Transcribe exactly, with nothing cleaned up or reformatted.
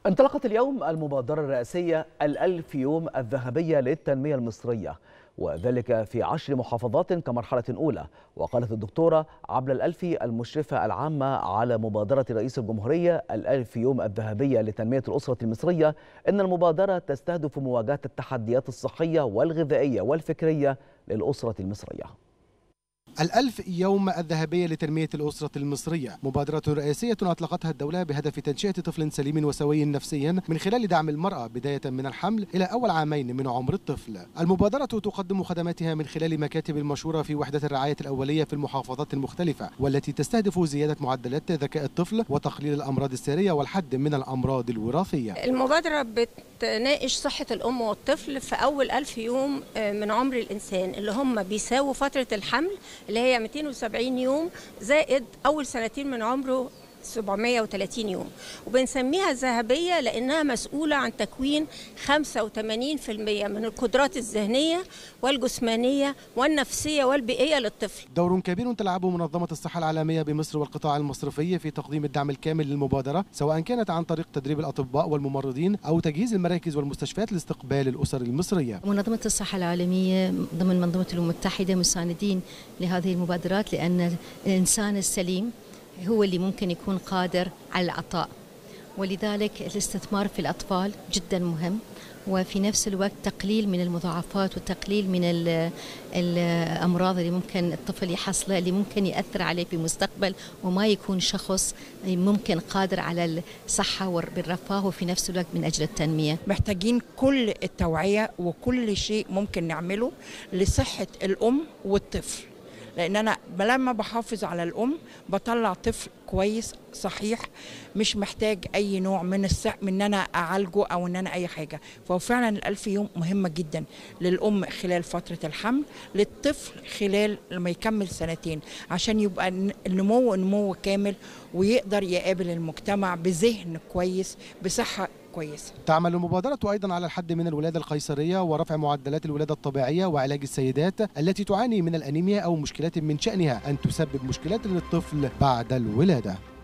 انطلقت اليوم المبادرة الرئاسية الألف يوم الذهبية للتنمية المصرية، وذلك في عشر محافظات كمرحلة أولى. وقالت الدكتورة عبلة الألفي المشرفة العامة على مبادرة رئيس الجمهورية الألف يوم الذهبية لتنمية الأسرة المصرية إن المبادرة تستهدف مواجهة التحديات الصحية والغذائية والفكرية للأسرة المصرية. الألف يوم الذهبية لتنمية الأسرة المصرية مبادرة رئاسية أطلقتها الدولة بهدف تنشئة طفل سليم وسوي نفسيا من خلال دعم المرأة بداية من الحمل إلى أول عامين من عمر الطفل. المبادرة تقدم خدماتها من خلال مكاتب المشورة في وحدة الرعاية الأولية في المحافظات المختلفة، والتي تستهدف زيادة معدلات ذكاء الطفل وتقليل الأمراض السارية والحد من الأمراض الوراثية. المبادرة بتناقش صحة الأم والطفل في أول ألف يوم من عمر الإنسان، اللي هم بيساووا فترة الحمل اللي هي مئتين وسبعين يوم زائد أول سنتين من عمره سبعمئة وثلاثين يوم، وبنسميها ذهبية لأنها مسؤولة عن تكوين خمسة وثمانين بالمئة من القدرات الذهنية والجسمانية والنفسية والبيئية للطفل. دور كبير تلعبه منظمة الصحة العالمية بمصر والقطاع المصرفي في تقديم الدعم الكامل للمبادرة، سواء كانت عن طريق تدريب الأطباء والممرضين أو تجهيز المراكز والمستشفيات لاستقبال الأسر المصرية. منظمة الصحة العالمية ضمن منظمة الأمم المتحدة مساندين لهذه المبادرات، لأن الإنسان السليم هو اللي ممكن يكون قادر على العطاء، ولذلك الاستثمار في الأطفال جدا مهم، وفي نفس الوقت تقليل من المضاعفات وتقليل من الأمراض اللي ممكن الطفل يحصله، اللي ممكن يأثر عليه في المستقبل وما يكون شخص ممكن قادر على الصحة بالرفاه وفي نفس الوقت من أجل التنمية. محتاجين كل التوعية وكل شيء ممكن نعمله لصحة الأم والطفل، لأن أنا لما بحافظ على الأم بطلع طفل كويس صحيح مش محتاج أي نوع من الصح من أن أنا أعالجه أو أن أنا أي حاجة. فهو فعلا الألف يوم مهمة جدا للأم خلال فترة الحمل، للطفل خلال لما يكمل سنتين، عشان يبقى النمو نمو كامل ويقدر يقابل المجتمع بذهن كويس بصحة كويس. تعمل المبادرة أيضا على الحد من الولادة القيصرية ورفع معدلات الولادة الطبيعية وعلاج السيدات التي تعاني من الأنيميا أو مشكلات من شأنها أن تسبب مشكلات للطفل بعد الولادة.